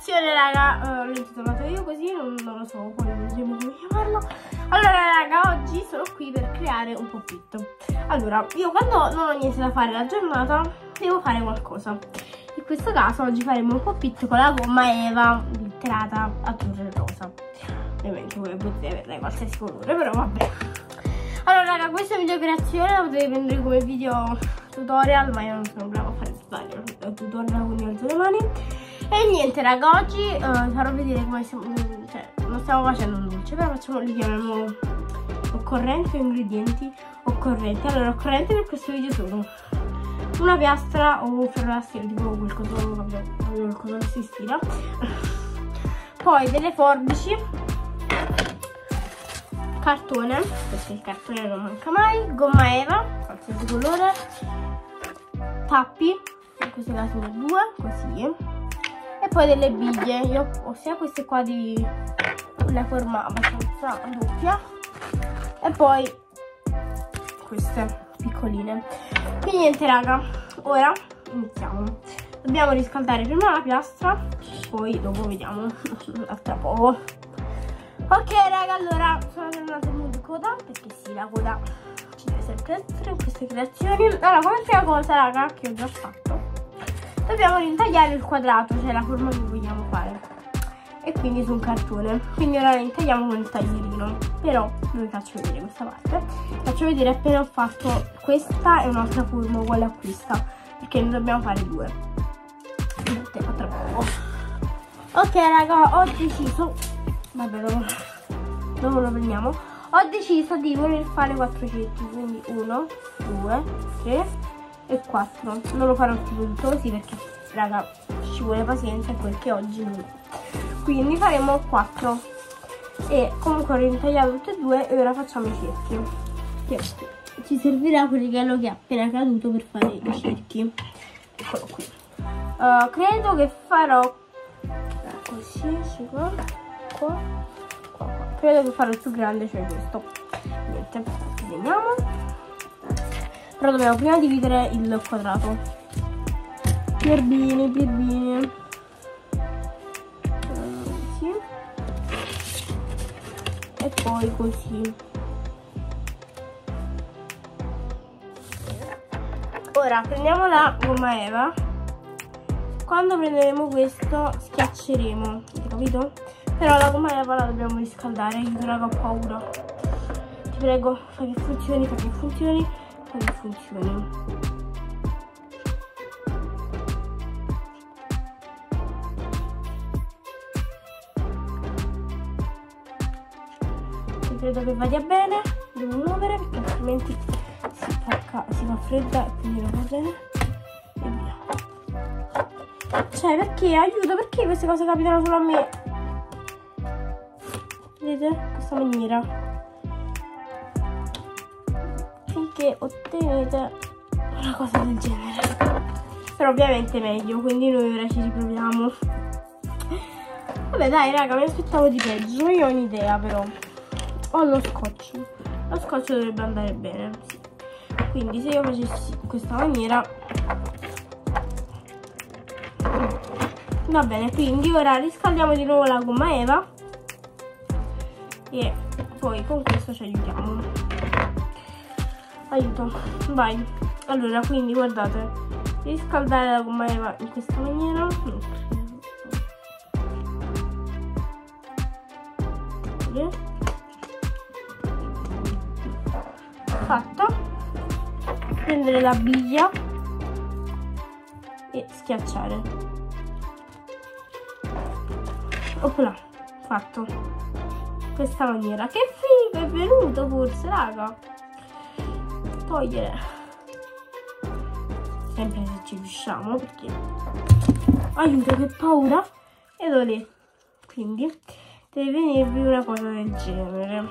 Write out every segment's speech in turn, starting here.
creazione, raga, l'ho intitolato io così, non lo so, poi vedremo come chiamarlo. Allora raga, oggi sono qui per creare un poppetto. Allora, io quando non ho niente da fare la giornata devo fare qualcosa. In questo caso oggi faremo un poppetto con la gomma Eva glitterata azzurro e rosa. Ovviamente voi potete averla in qualsiasi colore, però vabbè. Allora raga, questa video creazione la potete prendere come video tutorial, ma io non sono brava a fare tutorial, quindi alzo le mani. E niente raga, oggi farò vedere come siamo, cioè non stiamo facendo un dolce, però facciamo, li chiamiamo occorrenti o ingredienti occorrenti. Allora, occorrenti per questo video sono una piastra o ferro da stiro, tipo qualcosa che si stira, poi delle forbici, cartone, perché il cartone non manca mai, gomma Eva, qualsiasi colore, tappi, in questo caso ne ho due, così, e poi delle biglie. Io ho sia queste qua di una forma abbastanza doppia e poi queste piccoline. Quindi niente raga, ora iniziamo. Dobbiamo riscaldare prima la piastra, poi dopo vediamo a tra poco. Ok raga, allora sono tornata in coda, perché sì, la coda ci deve sempre essere in queste creazioni. Allora, come prima cosa raga, che ho già fatto, dobbiamo ritagliare il quadrato, cioè la forma che vogliamo fare, e quindi su un cartone. Quindi ora la intagliamo con il taglierino, però non vi faccio vedere questa parte, faccio vedere appena ho fatto questa e un'altra forma uguale a questa, perché ne dobbiamo fare due. Niente, a tra poco. Ok raga, ho deciso, vabbè dopo lo prendiamo, ho deciso di voler fare 4 cerchi, quindi 1, 2, 3 e 4. Non lo farò tutto così perché raga ci vuole pazienza, perché oggi non. Quindi faremo 4 e comunque ho ritagliato tutte e due e ora facciamo i cerchi, che ci servirà quel righello che è appena caduto per fare i cerchi. Eccolo qui. Credo che farò così, qua. Credo che farò il più grande, cioè questo. Niente, disegniamo. Però dobbiamo prima dividere il quadrato. Pierbini. Così. E poi così. Ora prendiamo la gomma Eva. Quando prenderemo questo schiacceremo, avete capito? Però la gomma Eva la dobbiamo riscaldare, io raga ho paura. Ti prego, fai che funzioni, fai che funzioni. Io credo che vada bene, devo muovere perché altrimenti si fa fredda e quindi non va bene. E via. Cioè perché, aiuto, perché queste cose capitano solo a me? Vedete? In questa maniera. Finché ottenete una cosa del genere. Però ovviamente meglio, quindi noi ora ci riproviamo. Vabbè dai raga, mi aspettavo di peggio. Io ho un'idea però. Ho lo scotch. Lo scotch dovrebbe andare bene, sì. Quindi se io facessi in questa maniera va bene. Quindi ora riscaldiamo di nuovo la gomma Eva e poi con questo ci aiutiamo. Aiuto, vai. Allora, quindi guardate, riscaldare la gomma Eva in questa maniera. Fatto. Prendere la biglia e schiacciare. Opla, fatto. In questa maniera. Che figo, è venuto forse, raga. Togliere. Sempre se ci riusciamo, perché aiuto, che paura. E dove? Quindi deve venirvi una cosa del genere.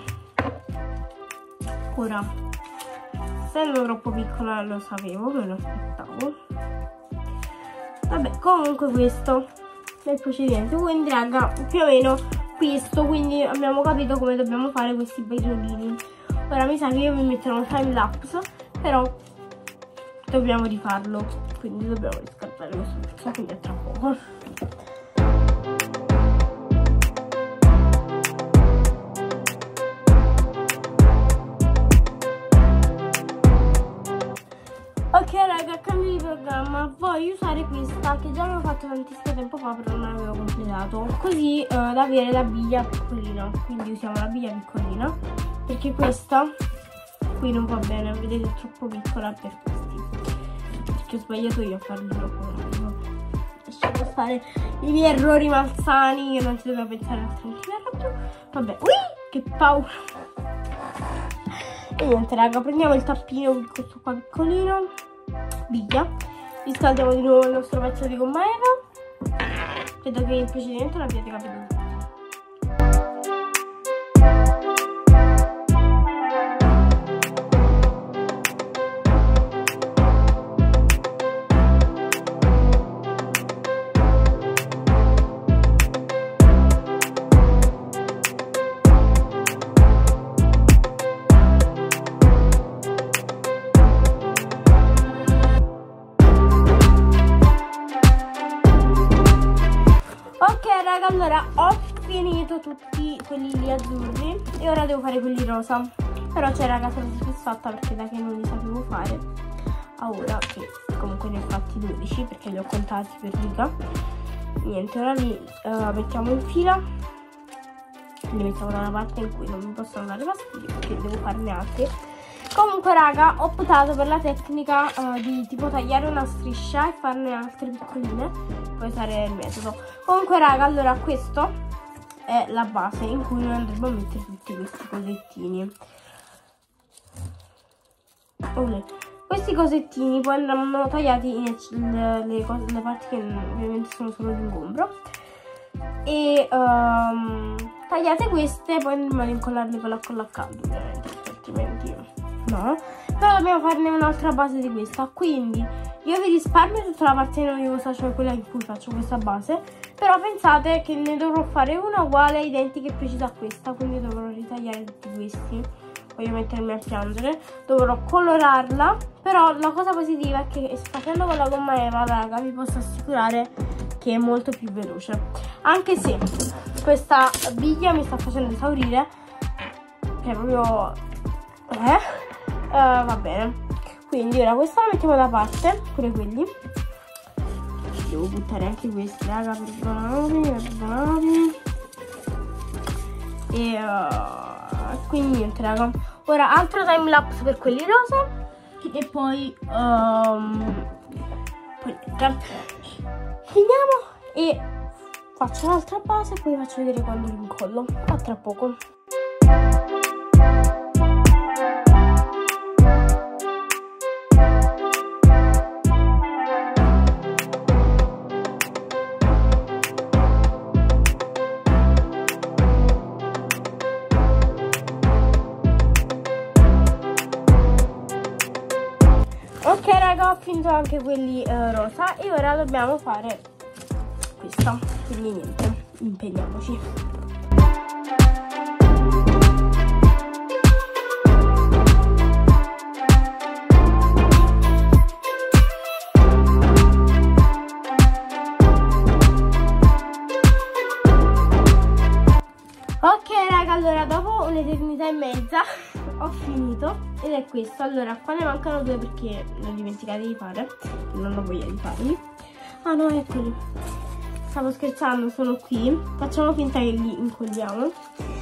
Ora, essendo troppo piccola lo sapevo, me lo aspettavo. Vabbè, comunque questo è il procedimento, quindi raga più o meno questo, quindi abbiamo capito come dobbiamo fare questi bei giornini. Ora mi sa che io mi metterò un time lapse, però dobbiamo rifarlo, quindi dobbiamo riscattare questo pezzo, quindi a tra poco. programma voglio usare questa che già avevo fatto tantissimo tempo fa, però non avevo completato, così da avere la biglia piccolina. Quindi usiamo la biglia piccolina perché questa qui non va bene, vedete, è troppo piccola per questi, perché ho sbagliato io a farlo troppo. Lasciamo fare i miei errori malsani, io non ci devo pensare altrimenti mi arrabbio. Vabbè, che paura. E niente raga, prendiamo il tappino, questo qua piccolino, biglia, riscaldiamo di nuovo il nostro pezzo di gomma eva. Credo che in precedente l'abbiate capito. Allora ho finito tutti quelli lì azzurri e ora devo fare quelli rosa, però c'è raga, sono soddisfatta perché da che non li sapevo fare a ora, che comunque ne ho fatti 12 perché li ho contati per riga. Niente, ora li mettiamo in fila, li mettiamo da una parte in cui non mi possono dare fastidio perché devo farne altri. Comunque raga, ho optato per la tecnica di tipo tagliare una striscia e farne altre piccoline, poi usare il metodo. Comunque raga, allora questo è la base in cui noi andremo a mettere tutti questi cosettini. Questi cosettini poi andranno tagliati le parti che ovviamente sono solo di ingombro, e tagliate queste poi andremo ad incollarle con la colla a caldo ovviamente, altrimenti no. Però dobbiamo farne un'altra base di questa, quindi io vi risparmio tutta la parte noiosa, cioè quella in cui faccio questa base, però pensate che ne dovrò fare una uguale, identica e precisa a questa, quindi dovrò ritagliare tutti questi, voglio mettermi a piangere, dovrò colorarla. Però la cosa positiva è che facendo con la gomma eva raga vi posso assicurare che è molto più veloce, anche se questa biglia mi sta facendo esaurire, che è proprio va bene. Quindi ora questa la mettiamo da parte, pure quelli. Devo buttare anche questi raga, perdonatemi. E quindi niente raga, ora altro time lapse per quelli rosa e poi finiamo e faccio un'altra base e poi vi faccio vedere quando li incollo. A tra poco. Ok raga, ho finito anche quelli rosa e ora dobbiamo fare questa, quindi niente, impegniamoci. Ok raga, allora dopo un'eternità e mezza ho finito ed è questo. Allora qua ne mancano due perché l'ho dimenticato di fare, non ho voglia di farli. Ah no, eccoli, stavo scherzando, sono qui, facciamo finta che li incolliamo.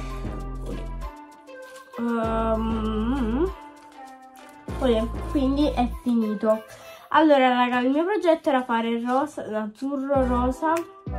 Quindi è finito. Allora raga, il mio progetto era fare rosa, azzurro, rosa,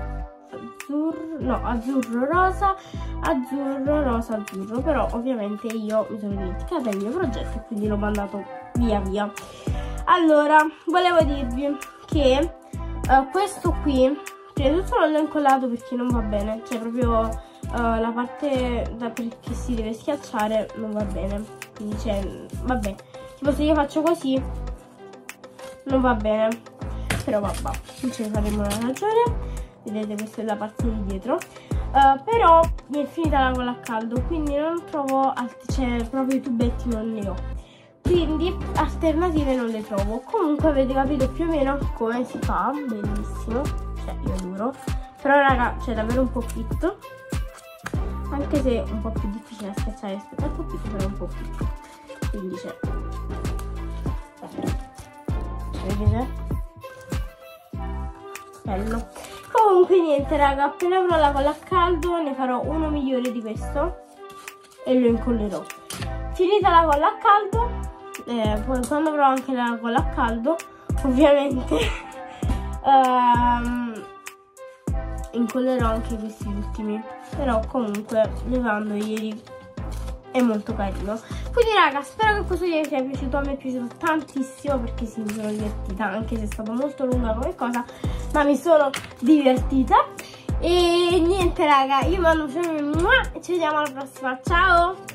azzurro, rosa, azzurro, rosa, azzurro, però ovviamente io mi sono dimenticata il mio progetto e quindi l'ho mandato via via. Allora, volevo dirvi che questo qui, prima di tutto non l'ho incollato perché non va bene, cioè proprio la parte perché si deve schiacciare non va bene, quindi cioè, vabbè, tipo se io faccio così non va bene, però vabbè, non ce ne faremo una ragione. Vedete, questa è la parte di dietro, però mi è finita la colla a caldo, quindi non trovo cioè proprio i tubetti non ne ho, quindi alternative non le trovo. Comunque avete capito più o meno come si fa, bellissimo, cioè io adoro. Però raga, c'è davvero un po' fit, anche se un po' più difficile da schiacciare rispetto al fit, però un po' fit, quindi c'è, vedete? castello. Comunque niente raga, appena avrò la colla a caldo ne farò uno migliore di questo e lo incollerò. Finita la colla a caldo, poi quando avrò anche la colla a caldo ovviamente incollerò anche questi ultimi, però comunque levando ieri è molto carino. Quindi raga, spero che questo video vi sia piaciuto. A me è piaciuto tantissimo perché sì, mi sono divertita, anche se è stato molto lunga come cosa, ma mi sono divertita. E niente raga, io mando un saluto e ci vediamo alla prossima, ciao!